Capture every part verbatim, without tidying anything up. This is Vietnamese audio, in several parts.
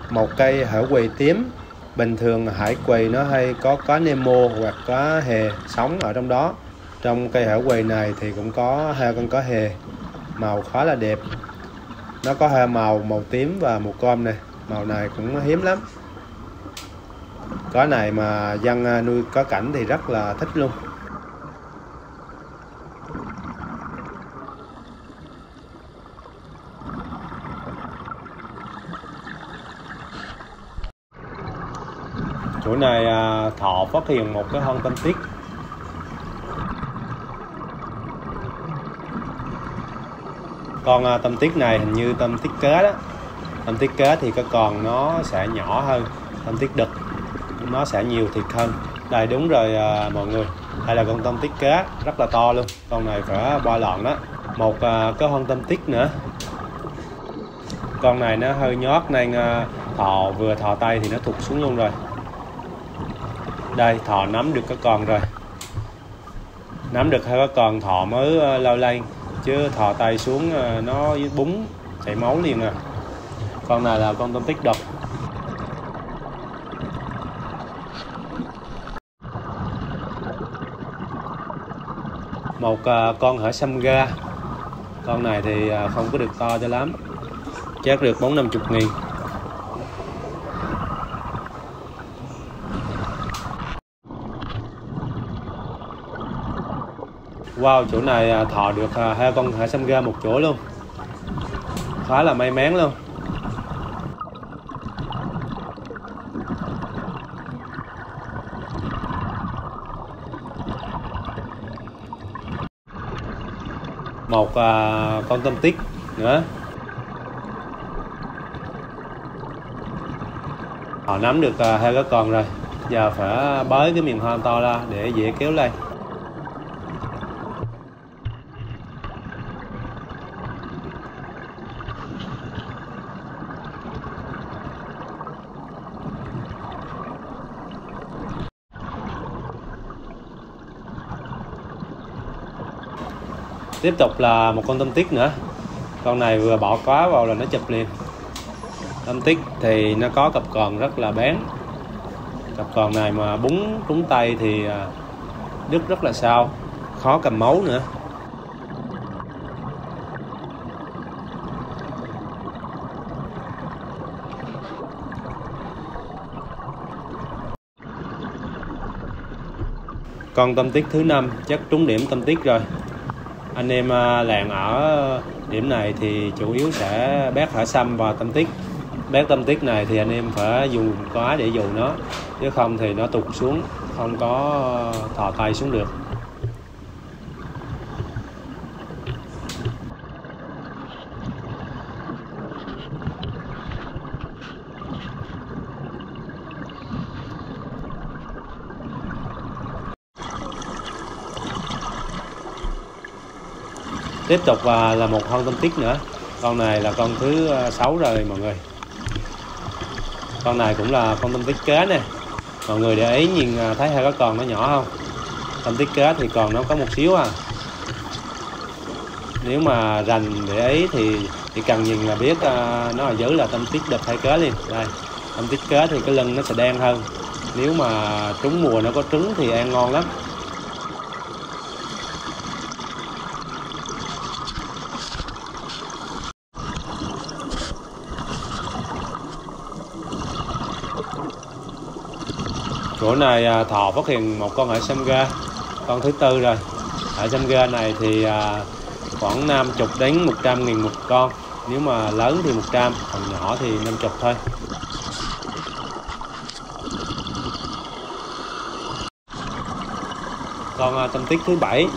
một cây hở quỳ tím. Bình thường hải quỳ nó hay có cá Nemo hoặc cá hề sống ở trong đó. Trong cây hở quỳ này thì cũng có hai con cá hề, màu khá là đẹp. Nó có hai màu, màu tím và màu cam này. Màu này cũng hiếm lắm. Cá này mà dân nuôi cá cảnh thì rất là thích luôn. Chỗ này Thọ phát hiện một cái hòn tâm tiết. Con tâm tiết này hình như tâm tiết cá đó. Tâm tiết cá thì cái con nó sẽ nhỏ hơn tâm tiết đực, nó sẽ nhiều thịt hơn. Đây đúng rồi à, mọi người, đây là con tâm tiết cá rất là to luôn. Con này phải ba lọn đó. Một à, cái hòn tâm tiết nữa. Con này nó hơi nhót nên à, Thọ vừa thò tay thì nó thụt xuống luôn rồi. Đây Thọ nắm được cái con rồi. Nắm được hai cái con Thọ mới à, lao lên, chứ thò tay xuống à, nó búng chảy máu liền à. Con này là con tâm tiết đực. Một uh, con hở xăm ga. Con này thì uh, không có được to cho lắm, chắc được bốn năm chục nghìn. Wow, chỗ này uh, Thọ được uh, hai con hở xăm ga một chỗ luôn, khá là may mắn luôn. Một à, con tâm tiết nữa. Họ nắm được à, hai cái con rồi. Giờ phải bới cái miệng hòn to ra để dễ kéo lên. Tiếp tục là một con tâm tiết nữa. Con này vừa bỏ cá vào là nó chụp liền. Tâm tiết thì nó có cặp còn rất là bén. Cặp còn này mà búng trúng tay thì đứt rất là sao, khó cầm máu nữa. Con tâm tiết thứ năm chắc trúng điểm tâm tiết rồi. Anh em làng ở điểm này thì chủ yếu sẽ bét hở xăm và tâm tiết. Bét tâm tiết này thì anh em phải dùng cá để dụ nó, chứ không thì nó tụt xuống, không có thò tay xuống được. Tiếp tục là một con tâm tiết nữa. Con này là con thứ sáu rồi mọi người. Con này cũng là con tâm tiết cá nè. Mọi người để ý nhìn thấy hai cái con nó nhỏ không? Tâm tiết cá thì còn nó có một xíu à. Nếu mà rành để ý thì chỉ cần nhìn là biết nó là dữ là tâm tiết đực hay cá liền. Đây, tâm tiết cá thì cái lưng nó sẽ đen hơn. Nếu mà trúng mùa nó có trứng thì ăn ngon lắm. Chỗ này Thọ phát hiện một con hở xăm ga, con thứ tư rồi. Hở xăm ga này thì khoảng năm mươi đến một trăm nghìn một con. Nếu mà lớn thì một trăm, còn nhỏ thì năm mươi thôi. Con tâm tiết thứ bảy.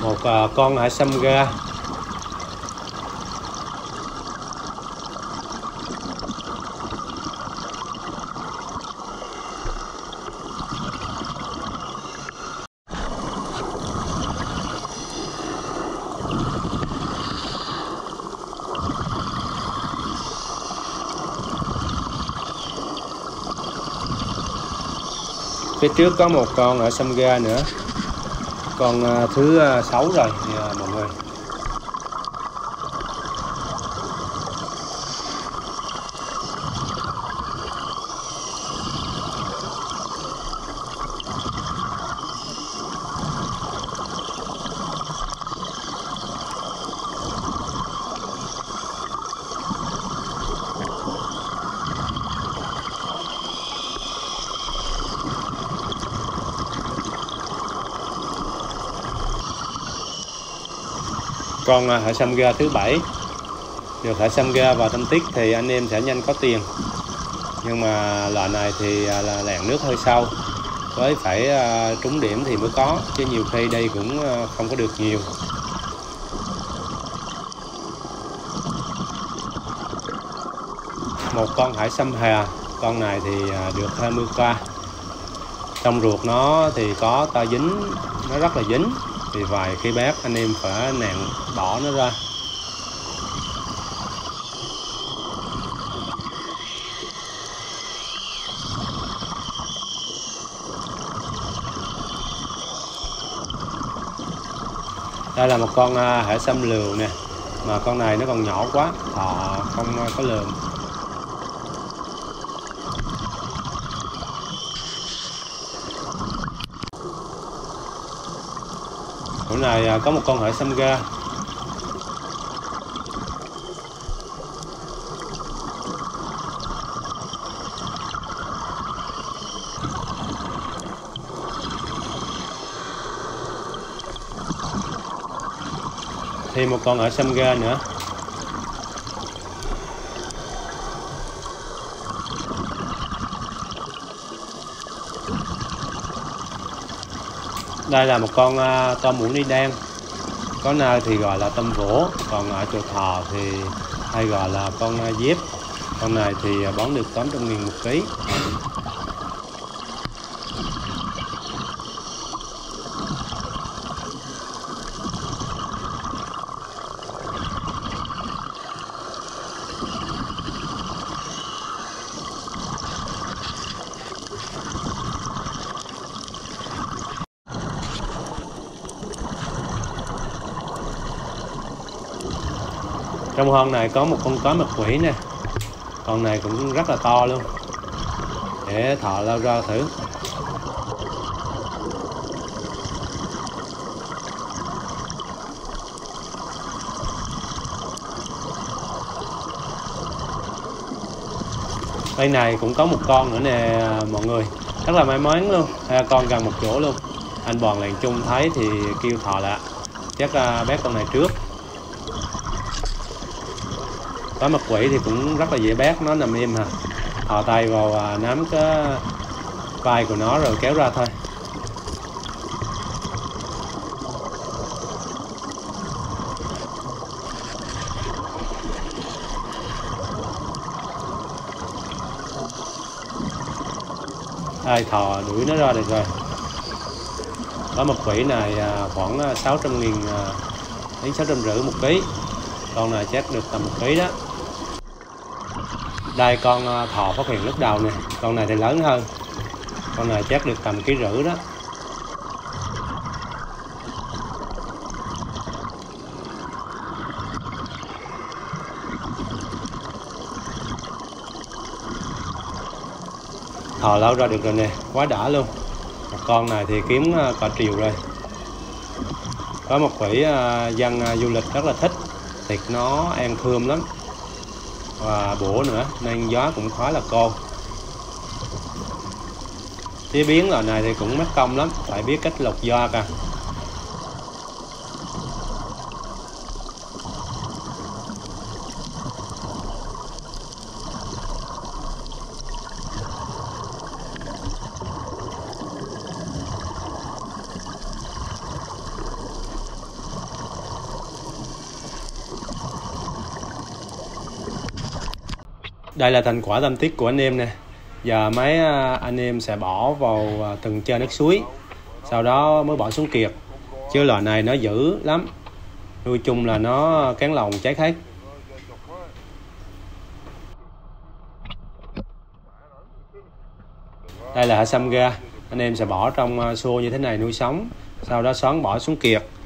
Một uh, con hải sâm ga. Phía trước có một con ở sâm ga nữa, con thứ sáu rồi nha mọi người. Con hải sâm ga thứ bảy. Được hải sâm ga vào tâm tiết thì anh em sẽ nhanh có tiền. Nhưng mà loại này thì là lẹn nước hơi sâu, với phải trúng điểm thì mới có, chứ nhiều khi đây cũng không có được nhiều. Một con hải sâm hà, con này thì được hai mươi k. Trong ruột nó thì có to dính, nó rất là dính. Vì vậy khi bác anh em phải nặn bỏ nó ra. Đây là một con hải sâm lườn nè, mà con này nó còn nhỏ quá, thọ không có lườn. Chỗ này có một con hải sâm ga. Thêm một con hải sâm ga nữa. Đây là một con uh, tôm muỗng ni đen. Có nơi thì gọi là tôm vỗ, còn ở chỗ Thò thì hay gọi là con uh, dép. Con này thì bán được tám trăm nghìn một ký. Trong hòn này có một con cá mập quỷ nè. Con này cũng rất là to luôn. Để Thọ lao ra thử. Đây này cũng có một con nữa nè mọi người. Rất là may mắn luôn. Hai con gần một chỗ luôn. Anh Bòn làng chung thấy thì kêu Thọ lạ. Chắc uh, bác con này trước. Cá mập quỷ thì cũng rất là dễ bác, nó nằm im hả. Thò tay vào à, nắm cái vai của nó rồi kéo ra thôi. Ai Thò đuổi nó ra được rồi. Cá mập quỷ này à, khoảng sáu trăm nghìn à, đến sáu trăm rưỡi một ký. Con này chắc được tầm một ký đó. Đây con Thọ phát hiện lúc đầu nè. Con này thì lớn hơn. Con này chắc được tầm ký rưỡi đó. Thọ lao ra được rồi nè. Quá đã luôn. Một con này thì kiếm cả triệu rồi. Có một quỷ dân du lịch rất là thích. Thịt nó ăn thơm lắm và bổ nữa nên giá cũng khá là cao. Chế biến loại này thì cũng mất công lắm, phải biết cách lọc da cả. Đây là thành quả tâm tiết của anh em nè. Giờ mấy anh em sẽ bỏ vào từng chân nước suối, sau đó mới bỏ xuống kiệt. Chứ loại này nó dữ lắm, nuôi chung là nó cán lồng cháy hết. Đây là hải sâm ga, anh em sẽ bỏ trong xô như thế này nuôi sống, sau đó xoắn bỏ xuống kiệt.